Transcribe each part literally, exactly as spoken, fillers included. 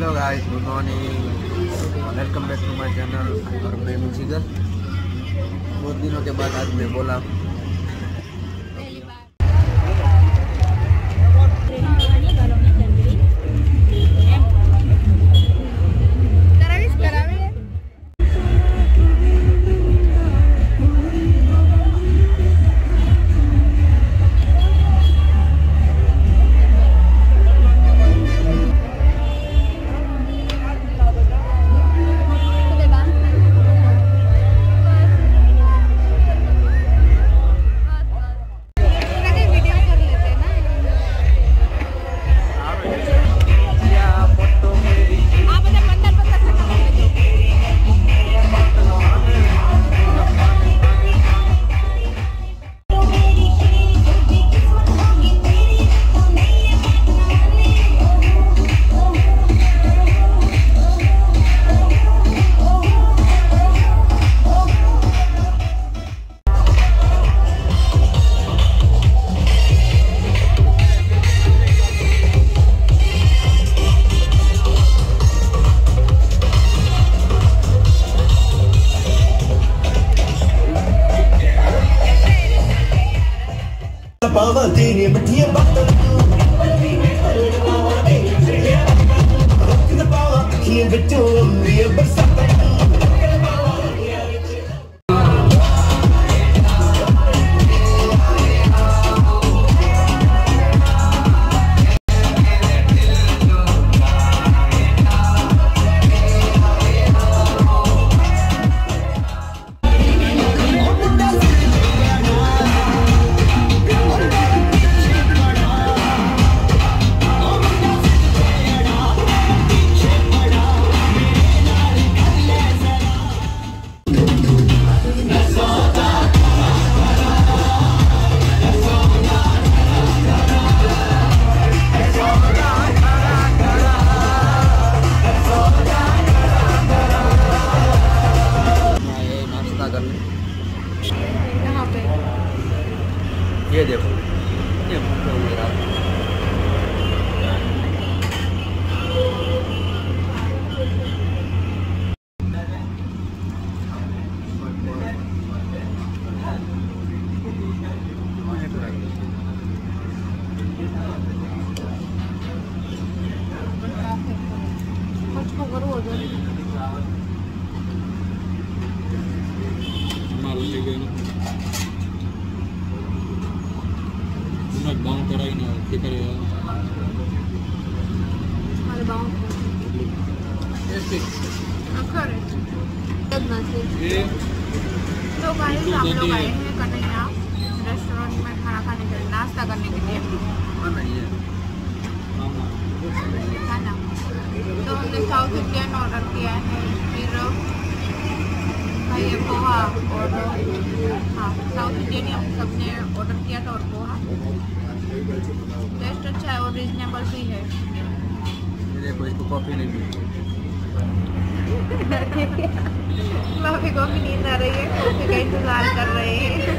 Hello guys, good morning, welcome back to my channel. और मैं मुझिगर बहुत दिनों के बाद आज मैं बोला पावा तेरे मठिया बातों पावा अखियां बिचों मेरी बरसात ये देखो ये भूखे हुए रात बांग कराई ना के करे हमारे बांग ऐसे करे तब ना से ये तो गाइस हम लोग आए हैं कन्हैया रेस्टोरेंट में खाना खाने के लिए, नाश्ता करने के लिए। खाना ये खाना तो हमने साउथ इंडियन ऑर्डर किया है, फिर भाई ये पोहा और हाँ साउथ इंडियन हम सबने ऑर्डर किया था और पोहा टेस्ट अच्छा है और रीजनेबल भी है। देखो इसको कॉफी नहीं पी भाभी कॉफी नींद आ रही है, कॉफी का इंतजार कर रहे हैं।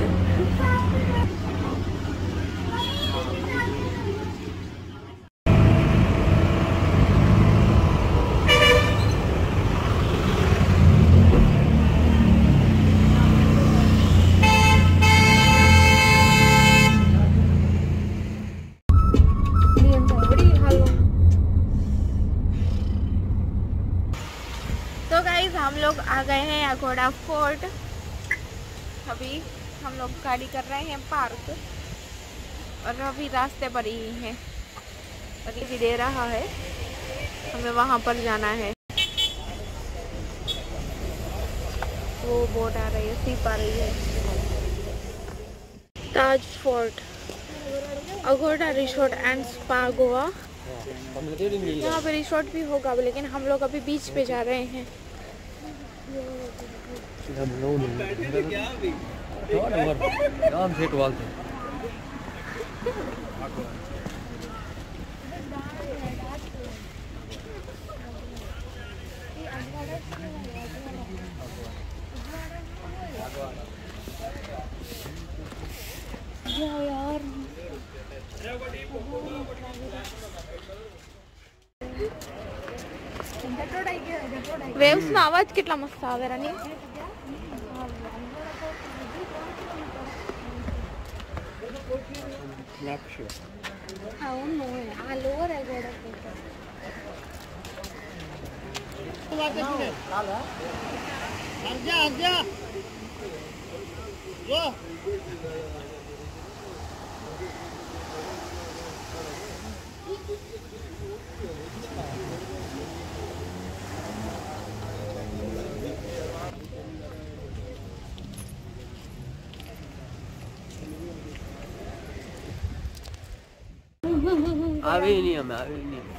तो गाइस हम लोग आ गए हैं अघोड़ा फोर्ट। अभी हम लोग गाड़ी कर रहे हैं पार्क और अभी रास्ते पर ही हैं और ये दे रहा है, हमें वहाँ पर जाना है। वो बोट आ रही है, सीप आ रही है। Taj fort, Aguada resort and spa Goa. यहाँ पे रिसोर्ट भी होगा लेकिन हम लोग अभी बीच पे जा रहे हैं। यार वेव्स નો અવાજ કેટલા મસ્ત આવે રાની. आवे ही नहीं हमें, आवे ही नहीं.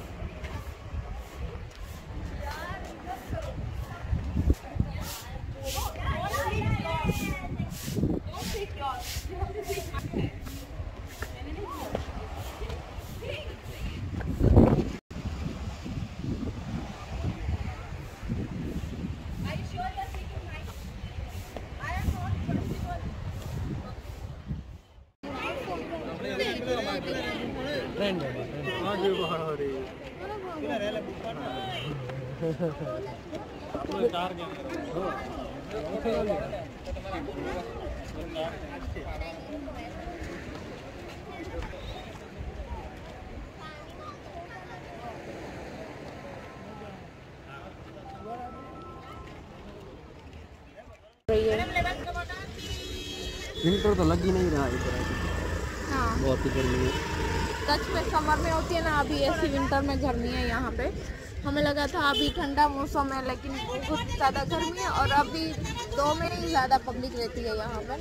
विंटर तो लग ही नहीं रहा है. हाँ, बहुत ही गर्मी है. कच्छ में समर में होती है ना, अभी ऐसी विंटर में गर्मी है यहाँ पे. हमें लगा था अभी ठंडा मौसम है, लेकिन बहुत ज़्यादा गर्मी है. और अभी दो में ही ज़्यादा पब्लिक रहती है यहाँ पे ना.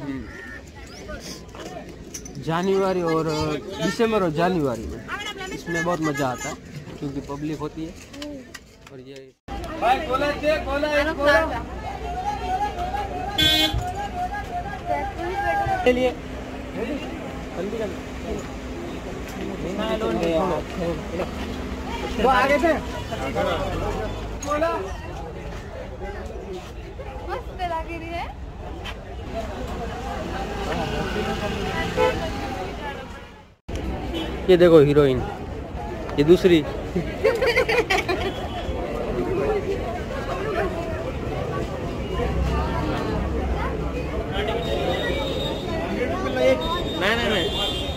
जनवरी और दिसंबर और जनवरी में इसमें बहुत मज़ा आता है क्योंकि पब्लिक होती है. और ये भाई बोला थे बोला एक बोला के लिए जल्दी कर वो आगे थे बोला मस्त लगी रही है. ये देखो हीरोइन, ये दूसरी. नहीं नहीं नहीं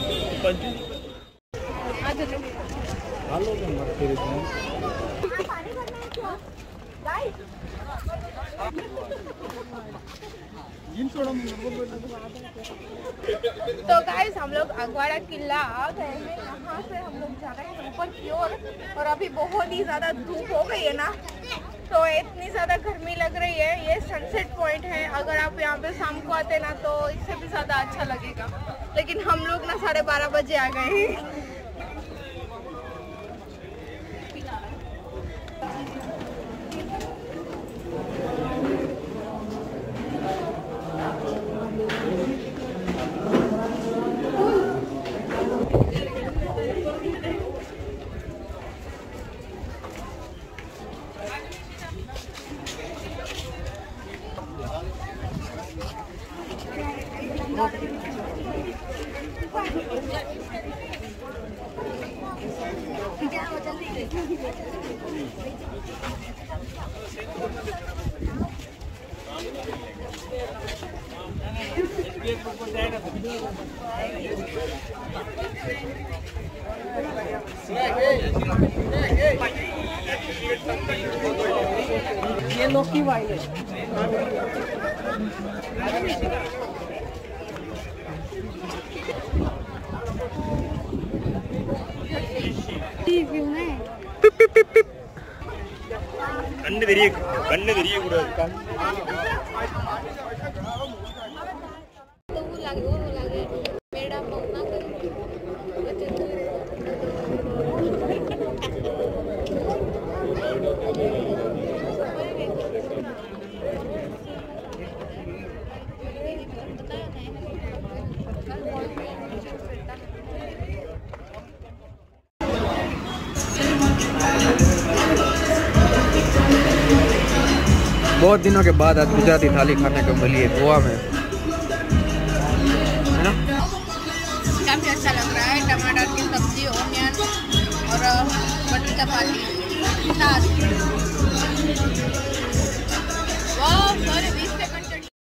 तो गाइस हम लोग अगवाड़ा किला आ गए हैं. यहाँ से हम लोग जा रहे हैं ऊपर की ओर. और अभी बहुत ही ज्यादा धूप हो गई है ना, तो इतनी ज्यादा गर्मी लग रही है. ये सनसेट पॉइंट है. अगर आप यहाँ पे शाम को आते ना तो इससे भी ज्यादा अच्छा लगेगा. लेकिन हम लोग ना साढ़े बारह बजे आ गए हैं. ये लोकी वाई है. கண்ணு தெரிய கண்ணு தெரிய கூடாது. बहुत दिनों के बाद आज गुजराती थाली खाने को मिली है गोवा में, है ना. काफी अच्छा लग रहा है. टमाटर की सब्जी, ओनियन और बटर चपाती, साथ